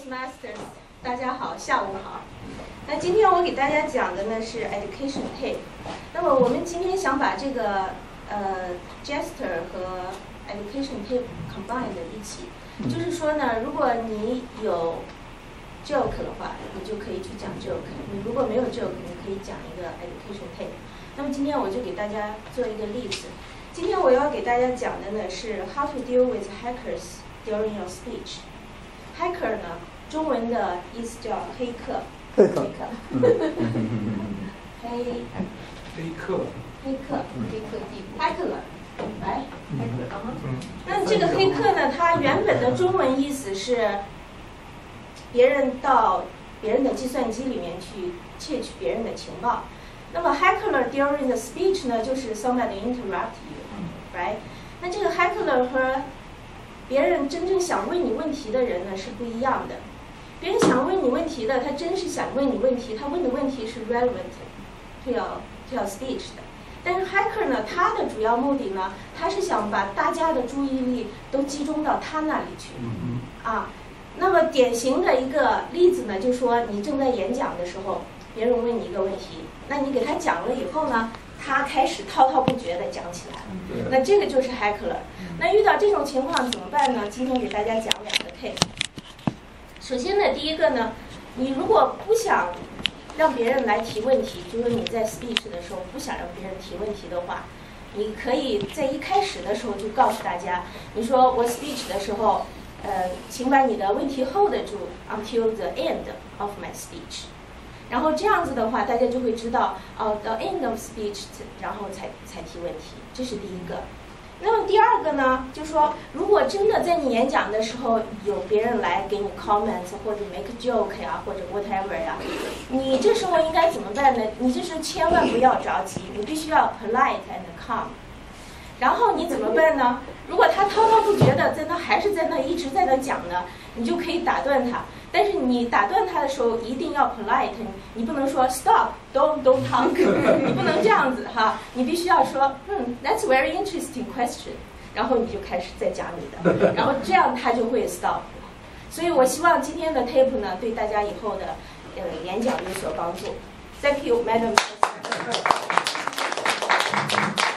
Toastmasters， 大家好，下午好。那今天我给大家讲的呢是 Education Tape。那么我们今天想把这个Gesture 和 Education Tape combine 的一起，就是说呢，如果你有 joke 的话，你就可以去讲 joke； 你如果没有 joke， 你可以讲一个 Education Tape。那么今天我就给大家做一个例子。今天我要给大家讲的呢是 How to deal with hackers during your speech。Hacker 呢，中文的意思叫黑客。黑客。Hacker。来。那这个黑客呢，它原本的中文意思是别人到别人的计算机里面去窃取别人的情报。那么 heckler during the speech 呢，就是 somebody interrupt you，right？ 那这个 heckler 和别人真正想问你问题的人呢是不一样的。别人想问你问题的，他真是想问你问题，他问的问题是 relevant to your speech 的。但是 hacker 呢，他的主要目的呢，他是想把大家的注意力都集中到他那里去。那么典型的一个例子呢，就是说你正在演讲的时候，别人问你一个问题，那你给他讲了以后呢，他开始滔滔不绝地讲起来了。那这个就是 hacker。那遇到这种情况怎么办呢？今天给大家讲两个 case。首先呢，第一个呢，你如果不想让别人来提问题，就是你在 speech 的时候不想让别人提问题的话，你可以在一开始的时候就告诉大家，你说我 speech 的时候，请把你的问题 hold 住 until the end of my speech。然后这样子的话，大家就会知道到 end of speech， 然后才提问题，这是第一个。那么第二个呢，就是说，如果真的在你演讲的时候有别人来给你 comments 或者 make joke 呀，或者 whatever 呀，你这时候应该怎么办呢？你就是千万不要着急，你必须要 polite and calm。然后你怎么办呢？如果他滔滔不绝的还是在那一直在那讲呢，你就可以打断他。但是你打断他的时候一定要 polite， 你不能说 stop，don't talk， 你不能这样子哈，你必须要说that's very interesting question， 然后你就开始再讲你的，然后这样他就会 stop。所以我希望今天的 tape 呢，对大家以后的演讲有所帮助。Thank you, Madam.